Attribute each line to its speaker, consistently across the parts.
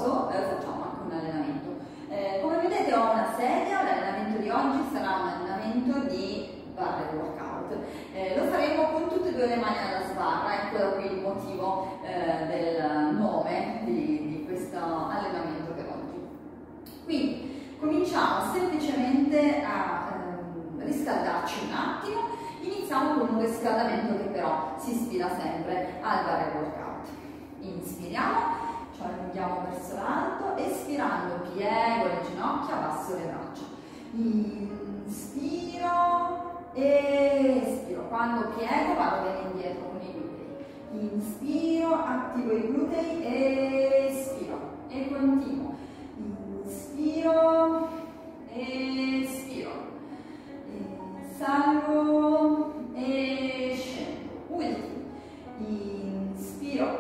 Speaker 1: riposo facciamo anche un allenamento. Come vedete ho una sedia, l'allenamento di oggi sarà un allenamento di barre workout. Lo faremo con tutte e due le mani alla sbarra, ecco da qui il motivo del nome di questo allenamento per oggi. Quindi cominciamo semplicemente a riscaldarci un attimo. Iniziamo con un riscaldamento che però si ispira sempre al barre workout. Inspiriamo, ci allunghiamo verso l'alto, espirando piego le ginocchia, abbasso le braccia. Inspiro, espiro. Quando piego vado bene indietro con i glutei. Inspiro, attivo i glutei, espiro e continuo. Inspiro, espiro. Salgo e scendo. Ultimo. Inspiro,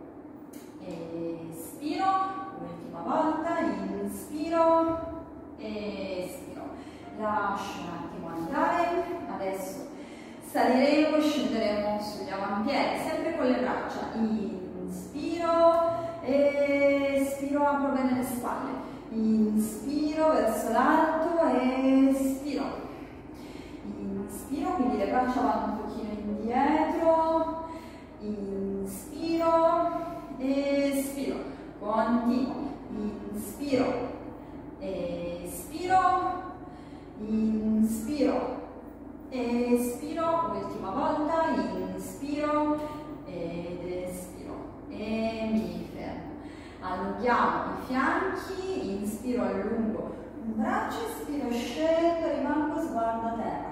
Speaker 1: espiro. Ultima volta. Inspiro, espiro. Lascio un attimo andare. Adesso saliremo e scenderemo sugli avampiedi, sempre con le braccia. Inspiro, espiro, apro bene le spalle. Inspiro verso l'alto, espiro. Inspiro, quindi le braccia vanno un pochino indietro. Inspiro, espiro. Continuo. Inspiro, espiro. Inspiro, espiro. Ultima volta. Inspiro ed espiro. E mi fermo. Allunghiamo i fianchi. Inspiro, allungo un braccio, espiro, scendo, rimango, sguardo a terra.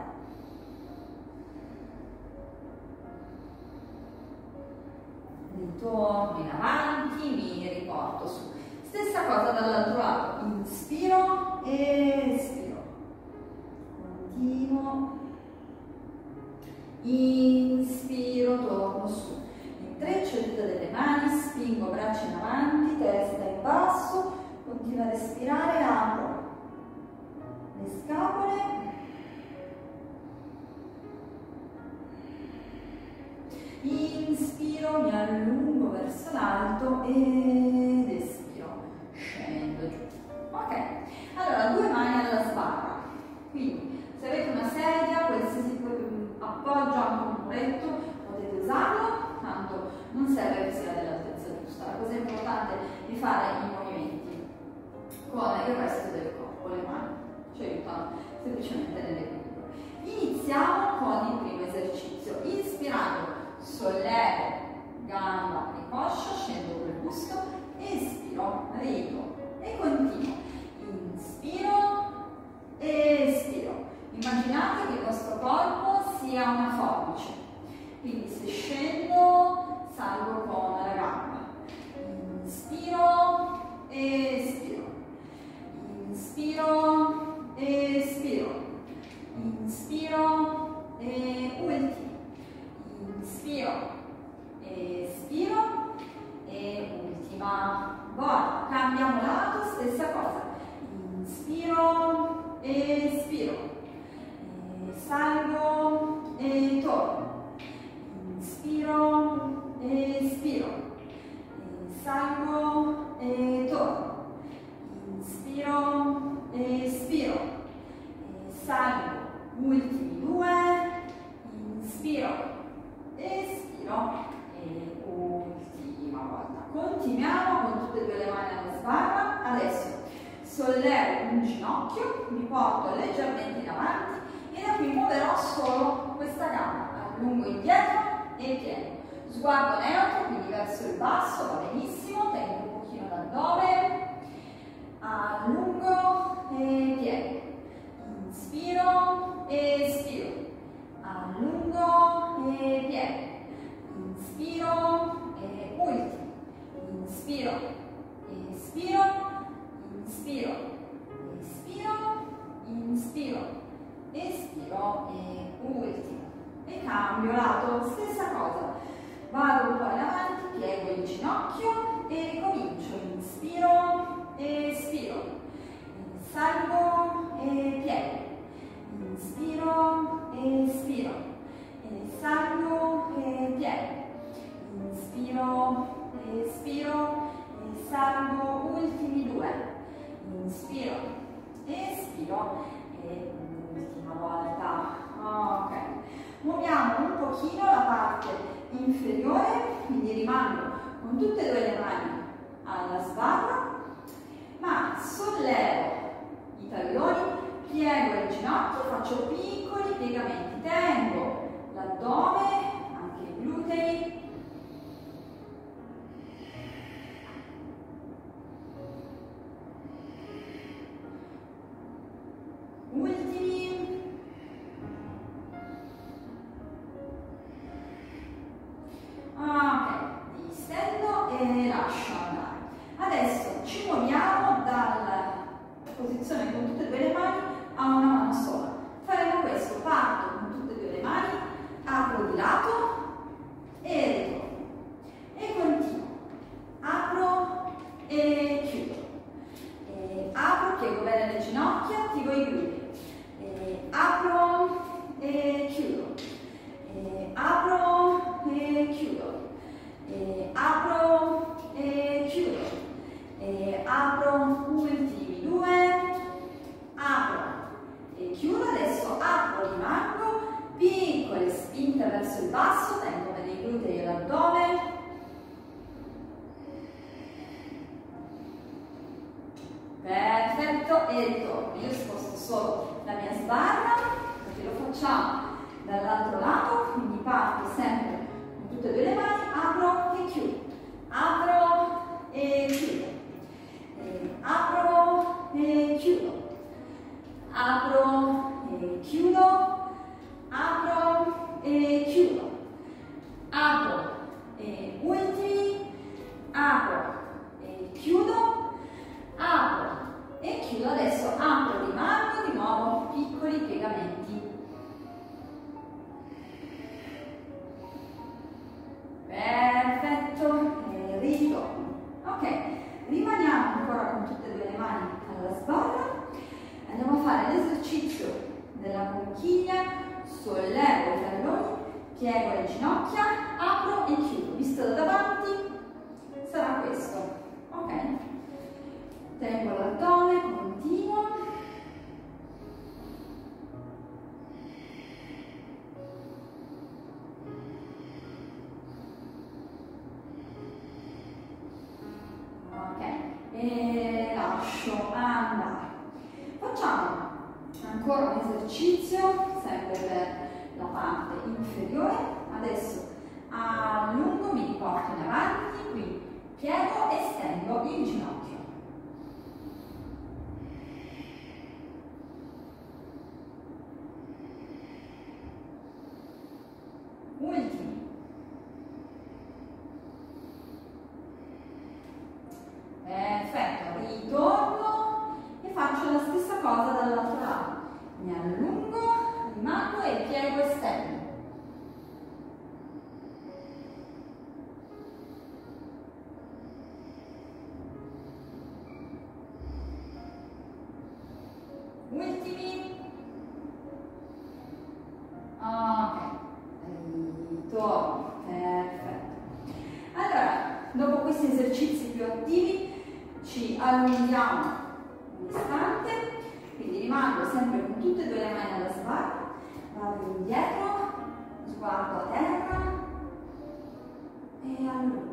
Speaker 1: Ritorno in avanti, mi riporto su. Stessa cosa dall'altro lato. Inspiro, espiro. Continuo. Inspiro, torno su. Intreccio le dita delle mani, spingo braccia in avanti, testa in basso. Continuo a respirare, apro le scapole. Inspiro, mi allungo verso l'alto ed espiro, scendo giù. Ok, allora 2 mani alla sbarra. Quindi se avete una sedia, qualsiasi appoggio, anche un muretto, potete usarlo, tanto non serve che sia dell'altezza giusta. La cosa importante è fare i movimenti con il resto del corpo, le mani ci aiutano semplicemente nell'equilibrio. Iniziamo con il primo esercizio. Inspirando, sollevo gamba e coscia, scendo col busto, espiro, rido e continuo. Inspiro, espiro. Immaginate che il vostro corpo sia una forbice, quindi se scendo salgo con la gamba. Inspiro, espiro. Inspiro, espiro. Inspiro e ultimo. Inspiro, espiro e ultima volta. Cambiamo lato, stessa cosa. Inspiro, espiro. Salgo e torno. Inspiro, espiro. Salgo e torno. Inspiro, espiro. Salgo. Ultimi 2. Inspiro, espiro e ultima volta. Continuiamo con tutte e 2 le mani alla sbarra. Adesso sollevo un ginocchio, mi porto leggermente in avanti e da qui muoverò solo questa gamba. Allungo indietro e piego. Sguardo neutro, quindi verso il basso, va benissimo. Tengo un pochino l'addome. Allungo e piego. Inspiro e espiro. Allungo e piego. Inspiro e ultimo. Inspiro, espiro, inspiro, espiro, inspiro, espiro e ultimo. E cambio lato, stessa cosa. Vado un po' in avanti, piego il ginocchio e ricomincio. Inspiro, espiro. Salgo e piego. Inspiro, espiro. Salgo e piego. Inspiro, espiro, salgo, ultimi 2, inspiro, espiro e ultima volta, ok. Muoviamo un pochino la parte inferiore, quindi rimango con tutte e 2 le mani alla sbarra, ma sollevo i talloni, piego le ginocchia, faccio piccoli piegamenti, tengo l'addome, anche i glutei. Ultimi. Ok, distendo e lascio andare. Adesso ci muoviamo dalla posizione con tutte e 2 le mani a una mano sola. Faremo questo, parto con tutte e 2 le mani, apro di lato e ritorno. E continuo. Apro e chiudo. E apro, piego bene le ginocchia, attivo i glutei. Apro e chiudo. Apro e chiudo. Apro e chiudo. Apro, ultimi 2, apro e chiudo. Adesso apro, rimango, piccole spinte verso il basso, tengo bene i glutei e l'addome. Perfetto, e ritorno. Io sposto solo la mia sbarra perché lo facciamo dall'altro lato, quindi parto sempre con tutte e 2 le mani, apro e chiudo, apro e chiudo, apro e chiudo, apro e chiudo, apro e chiudo, apro e ultimi, apro e chiudo, apro e chiudo. Adesso apro, rimango, di nuovo piccoli piegamenti. Perfetto, e ritorno. Ok, rimaniamo ancora con tutte e 2 le mani alla sbarra. Andiamo a fare l'esercizio della conchiglia, sollevo i talloni, piego le ginocchia, apro e chiudo. Visto da davanti sarà questo. Ok, tengo l'addome, continuo. Ok, e lascio andare. Facciamo ancora un esercizio sempre per la parte inferiore. Adesso allungo, mi riporto in avanti, qui piego e stendo il ginocchio. Ultimi. Perfetto, ritorno e faccio la stessa cosa dall'altro lato. Mi allungo, rimango e piego e stendo. Ultimi. Ok, ritorno, perfetto. Allora, dopo questi esercizi più attivi ci allunghiamo un istante, quindi rimango sempre con tutte e 2 le mani alla sbarra, vado indietro, sguardo a terra e allungo.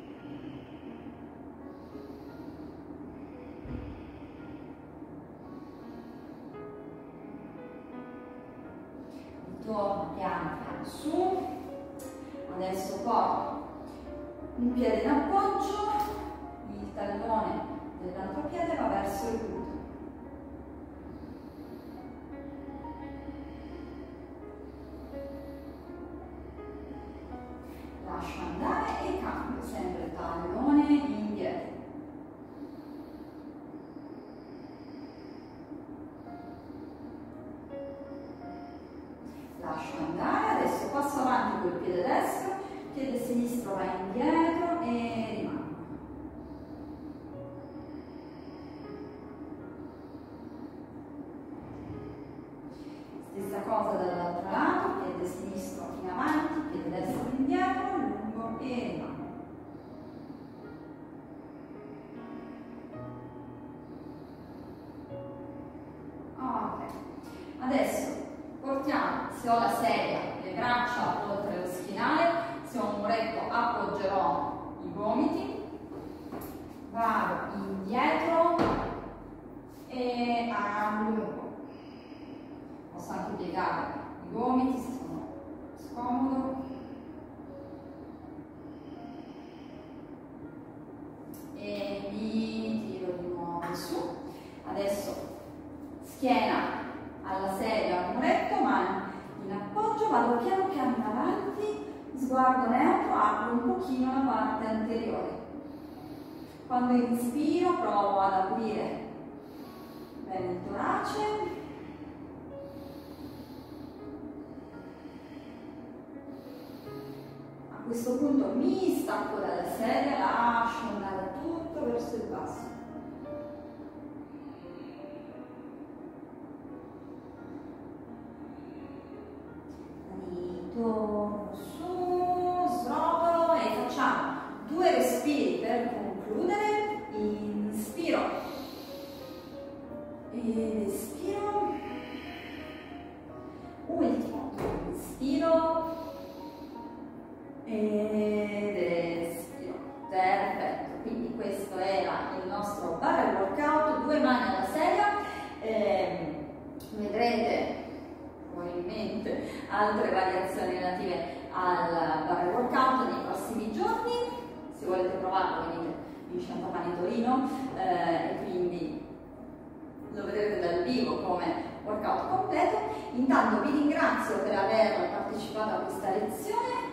Speaker 1: Ritorno piano piano su, adesso porto un piede in appoggio, il tallone dell'altro piede va verso il gluteo. Lascio andare e cambio, sempre tallone indietro. Lascio andare, adesso passo avanti col piede destro, piede sinistro va indietro e rimango. Stessa cosa dall'altro lato, piede sinistro in avanti, piede destro indietro, lungo e rimango. se ho la sedia, le braccia oltre lo schienale, se ho un muretto appoggerò i gomiti, vado indietro e allungo. Posso anche piegare i gomiti se sono scomodo. E li tiro di nuovo su. Adesso schiena alla sedia al muretto, mani in appoggio, vado piano piano in avanti, sguardo neutro, apro un pochino la parte anteriore. Quando inspiro provo ad aprire bene il torace. A questo punto mi stacco dalla sedia, lascio andare tutto verso il basso. Ritorno su, srotolo e facciamo 2 respiri per concludere. Inspiro ed espiro. Ultimo, inspiro ed espiro. Perfetto, quindi questo era il nostro barrel workout, 2 mani alla sedia. Vedrete probabilmente altre variazioni relative al barrel workout nei prossimi giorni. Se volete provarlo venite in Champagne Torino e quindi lo vedrete dal vivo come workout completo. Intanto vi ringrazio per aver partecipato a questa lezione.